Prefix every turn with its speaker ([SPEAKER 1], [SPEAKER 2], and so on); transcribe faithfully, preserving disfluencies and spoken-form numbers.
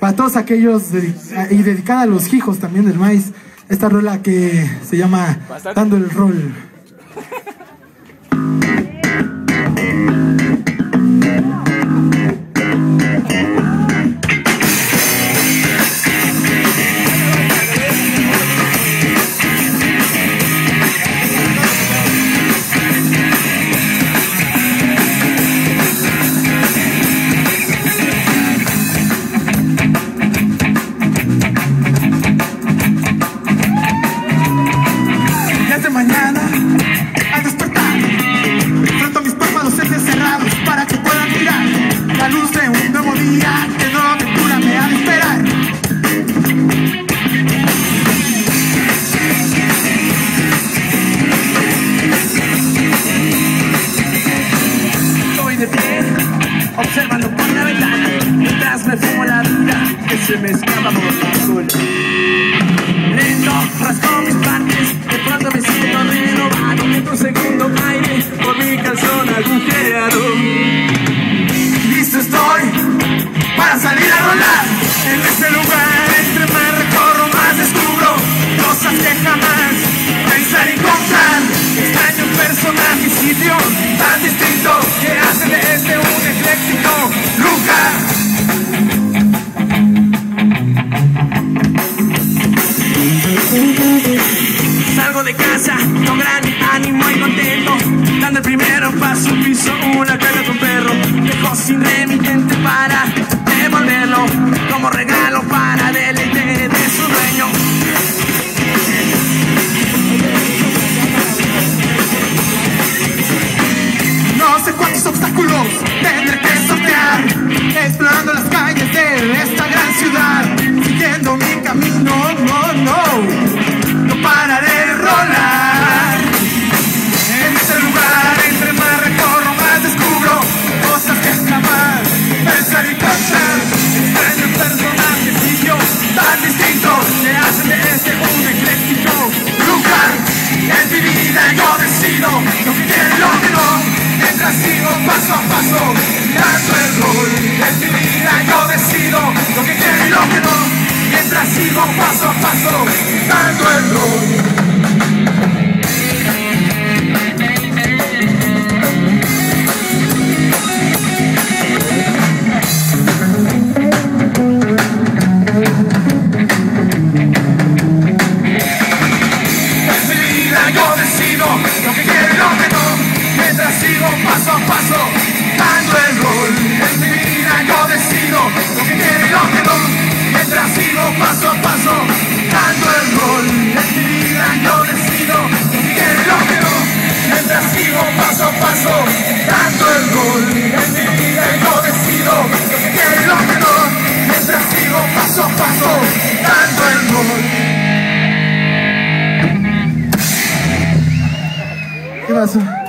[SPEAKER 1] para todos aquellos y dedicada a los hijos también del maíz, esta rola que se llama Dando el Rol.
[SPEAKER 2] Mañana al despertar froto mis párpados entrecerrados para que puedan mirar la luz de un nuevo día que nueva aventura me ha de esperar. Estoy de pie observando por la ventana mientras me fumo la vida que se me escapa por la cola. Lento rasco mis partes, de pronto me siento renovado, meto un segundo aire por mi calzón agujereado. Listo estoy para salir a rolar. En este lugar, entre más recorro, más descubro cosas que jamás pensar encontrar. Extraño personaje y sitio tan distinto que hacen de este un ecléctico lugar. Salgo de casa con gran ánimo y contento, dando el primero paso, piso una calle con perro. Dejo sin remitente para devolverlo como regalo para deleite de su dueño. No sé cuántos obstáculos tendré que sortear, explorando las calles de esta gran ciudad, siguiendo mi camino, no, no. No pararé de rolar. En este lugar, entre más recorro, más descubro cosas que jamás pensar y pensar. Extraños personajes y yo tan distintos que hacen de este un ecléctico lugar. En mi vida yo decido lo que quiero y lo que no, mientras sigo paso a paso dando el rol. En mi vida yo decido lo que quiero y lo que no, mientras sigo paso a paso dando el rol. En mi vida yo decido lo que quiero y lo que no, mientras sigo paso a paso dando el rol. En mi vida yo decido lo que quiero y lo que no, mientras sigo paso a paso dando el rol. En mi vida yo decido lo que quiero y lo que no, mientras sigo paso a paso dando el rol. En mi vida yo decido lo que quiero y lo que no, mientras sigo paso a paso dando el rol.
[SPEAKER 1] ¿Qué pasó?